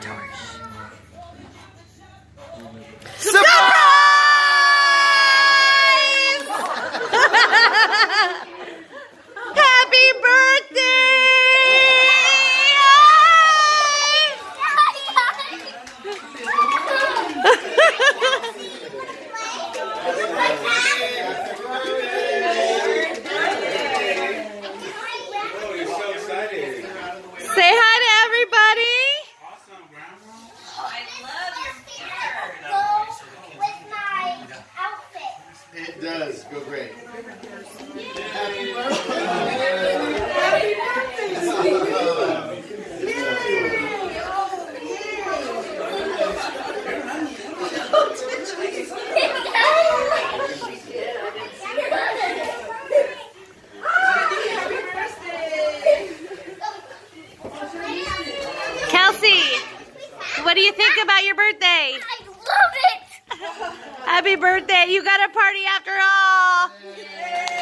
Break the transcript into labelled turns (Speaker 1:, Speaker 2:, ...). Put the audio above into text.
Speaker 1: Happy Say hi to everybody.
Speaker 2: Awesome, Grandma.
Speaker 3: I love your hair.
Speaker 4: Go with my outfit.
Speaker 5: It does. Go great.
Speaker 4: Happy
Speaker 1: Kelsey, what do you think about your birthday?
Speaker 4: I love it.
Speaker 1: Happy birthday. You got a party after all.